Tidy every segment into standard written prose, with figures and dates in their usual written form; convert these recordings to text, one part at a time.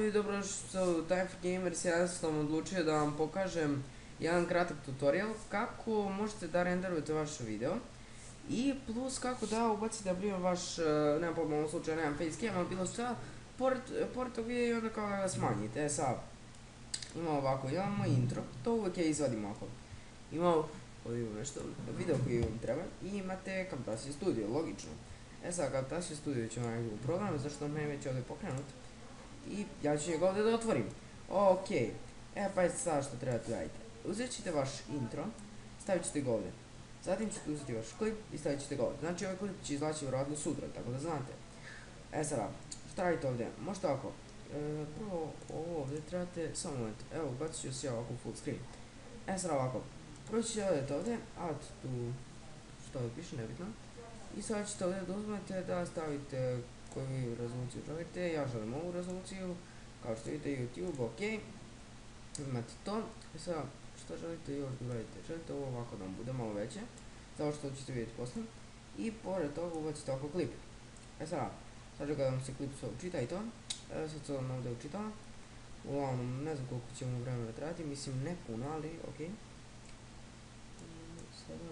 ljudi, dobrodošli u Time for Gamers. Ja sam odlučio da vam pokažem jedan kratak tutorial kako možete da renderujete vaš video i plus kako da ubacite vaš, nema pojma, u ovom slučaju nemam facecam, ali bilo šta, pored tog videa i onda kao da ga smanjite. Sad, imamo ovako, imamo intro, to uvijek je izvadimo ovako. Imamo, ovdje imamo nešto, video koji vam treba i imate Camtasia Studio, logično. Sad, Camtasia Studio ćemo raditi u programu, zašto me već ovdje pokrenut. I ja ću njega ovdje da otvorim. Ok, pa sad što trebate raditi. Uzet ćete vaš intro, stavit ćete ga ovdje. Zatim ćete uzeti vaš klip i stavit ćete ga ovdje. Znači ovaj klip će izlaći vjerojatno sutra, tako da znate. Sada, što radite ovdje? Možete ovako. Prvo ovo ovdje trebate, samo moment, evo bacit ću se ovako u full screen. Sada ovako, prvo ćete ovdje, add to, što ovdje piše, nebitno. I sada ćete ovdje da uzmete da stavite koju rezoluciju želite. Ja želim ovu rezoluciju, kao što vidite YouTube, ok. Imate to. I sada što želite još da uradite? Želite ovo ovako da vam bude malo veće, zato što ćete vidjeti posle. I pored toga ubacite ovako klip. Sada kada vam se klip učita i to. Sad se vam ovdje učitava. Uglavnom, ne znam koliko ćemo vremena trajati, mislim ne puno, ali ok. Sada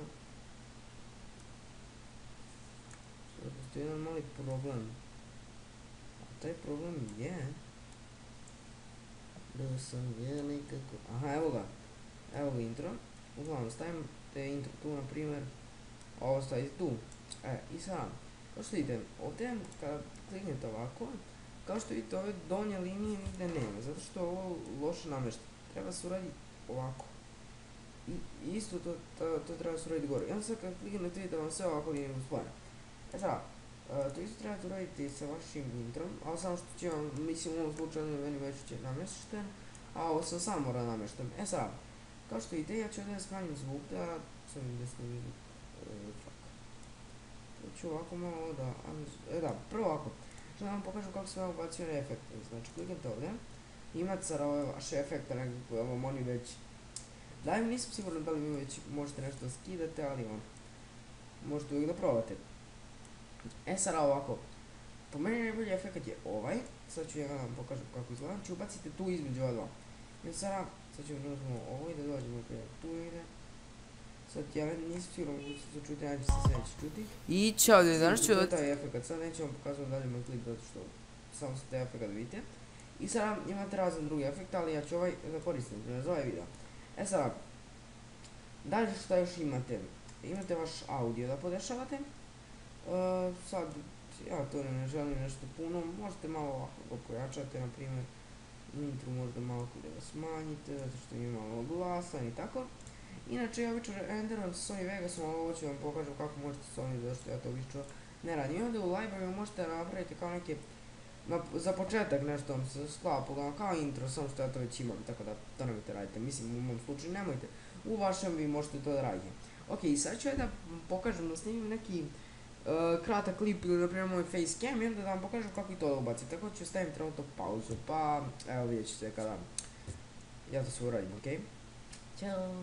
postoji jedan mali problem. A taj problem je da sam vidio kako... Aha, evo ga. Evo ga intro. Uglavnom, stavim te intro tu, na primjer. A ovo stavite tu. I sad, kao što vidite, ovdje kada kliknete ovako, kao što vidite ove donje linije nigde nema, zato što je ovo loše namješteno. Treba se uraditi ovako. I isto to treba se uraditi gore. I onda sad kada kliknete vidite vam sve ovako linije uspojene. Sad, to isto trebate uraditi sa vašim introm, ali samo što će vam, mislim u ovom slučaju meni već će namješten, a ovo sam sam mora namješten. Sad, kao što vidite, ja ću ovdje smanjim zvuk da sam gdje snimim zvuk. To ću ovako malo da, prvo ovako, što da vam pokažem kako sam ubacio efekte. Znači kliknete ovdje, imate sad ove vaše efekte, nekako vam oni već, da nisam siguran da li vi već možete nešto skidati, ali možete uvijek da probate. Sada ovako, po meni najbolji efekt je ovaj, sad ću ja da vam pokažem kako izgleda, znači ubacite tu između ova dva. I sad ćemo da uzmemo ovo i da dođemo tu ide. Sad ja nisam siguran kako se čuti, ja ću se sljedeći čuti. I čao, danas ću da... taj efekt, sad neću vam pokazati dalje moj klip zato što samo se taj efekt vidite. I sad imate razne drugi efekt, ali ja ću ovaj da koristim za ovaj video. Sad, dalje što još imate? Imate vaš audio da podešavate. Sad, ja to ne želim nešto puno, možete malo ovako ga pojačate, na primjer intro možda malo da ga smanjite, zato što mi je malo glasan i tako. Inače, ja obično renderujem sa Sony Vegasom, ali ovo ću vam pokažem kako možete sa Sony, zato što ja to obično ne radim. I onda u library možete napraviti kao neke, za početak nešto vam se sklapa, kao intro, samo što ja to već imam, tako da to nemojte radite. Mislim, u mom slučaju nemojte, u vašem vi možete to da radite. Ok, sad ću ja da pokažem da snimim neki kratak klip ili na primjer moj facecam i onda da vam pokažem kako i to da ubacim. Tako ću stavim trenutno pauzu, pa evo vidjet ćete kada ja to sve uradim, ok? Ćao!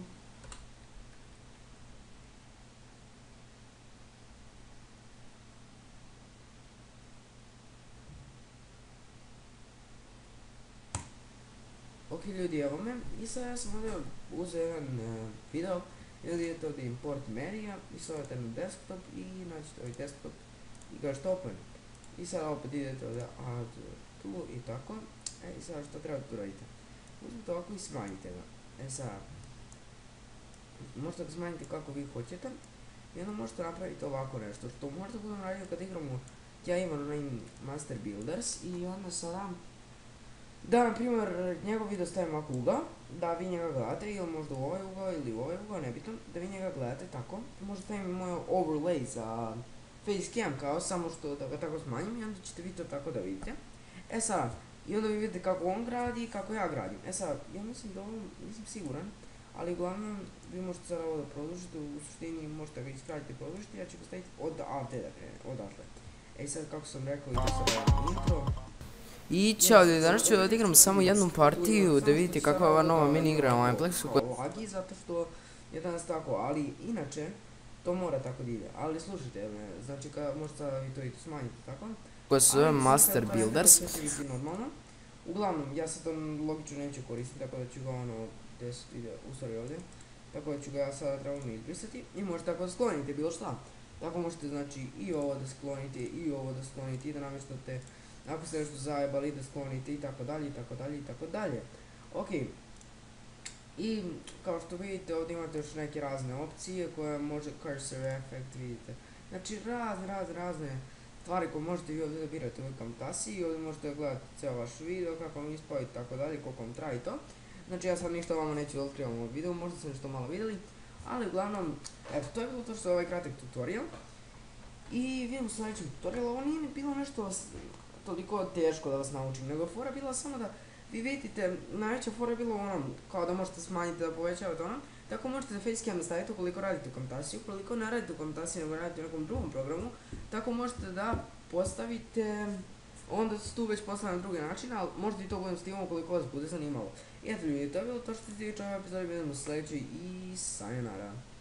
Ok ljudi, evo me, i sad ja sam ovdje uzeo jedan video i ovdje idete ovdje import media i sad idete na desktop i naćete ovaj desktop i kažete open. I sad opet idete ovdje add tu i tako. I sad što treba tu radite? Uzmite ovako i smanjite ga. Sad, možete ga smanjiti kako vi hoćete i onda možete napraviti ovako nešto što možda budem radio kad igramo ja imam onaj Master Builders i onda sada da, na primjer, njegov video stavim ovako ugao, da vi njega gledate, ili možda u ovaj ugao ili u ovaj ugao, nebitno, da vi njega gledate tako. Možda stavim moj overlay za facecam kao, samo što da ga tako smanjim i onda ćete vi to tako da vidite. Sad, i onda vi vidite kako on gradi i kako ja gradim. Sad, ja mislim da ovo nisam siguran, ali uglavnom vi možete sada ovo da produžite, u suštini možete ga iskratiti i produžiti, ja ću ga staviti odatle. Sad, kako sam rekao, ide sada intro. I čao, danas ću da odigram samo jednu partiju da vidite kakva je ova nova mini igra na Amplexu. Lagi zato što je danas tako, ali inače to mora tako da ide. Ali slušajte me, znači kada možete vi to i smanjiti tako. Koja se zove Master Builders. Uglavnom, ja sad on logično neću koristiti, tako da ću ga ono, gdje se ide, u stvari ovdje, tako da ću ga ja sada trebamo izbrisati i možete tako skloniti bilo šta. Tako možete znači i ovo da sklonite i ovo da sklonite i da namještate, ako ste nešto zajebali da sklonite i tako dalje i tako dalje i tako dalje. Ok, i kao što vidite ovdje imate još neke razne opcije koje može cursor effect vidite. Znači razne stvari koje možete vi ovdje da birate u ovoj Camtasiji i ovdje možete gledati cijel vaš video, kako vam ispoji i tako dalje, koliko vam traje to. Znači ja sad ništa vama neću da otkrivam u ovom videu, možda ste nešto malo vidjeli, ali uglavnom, eto to je bilo to što je ovaj kratak tutorial. I vidimo u sljedećem tutorialu, ovo nije bilo nešto toliko teško da vas naučim, nego fora bila samo da vi vidite, najveća fora je bilo ono, kao da možete smanjiti da povećavate ono, tako možete facecam da stavite ukoliko radite u Camtasiji, ukoliko ne radite u Camtasiji nego radite u nekom drugom programu, tako možete da postavite, onda su tu već postavljene na drugi način, ali možete i to budem stilom ukoliko vas bude zanimalo. I eto ljudi, to je bilo to što se tiče ove epizode, vidimo u sljedećoj i sayonara.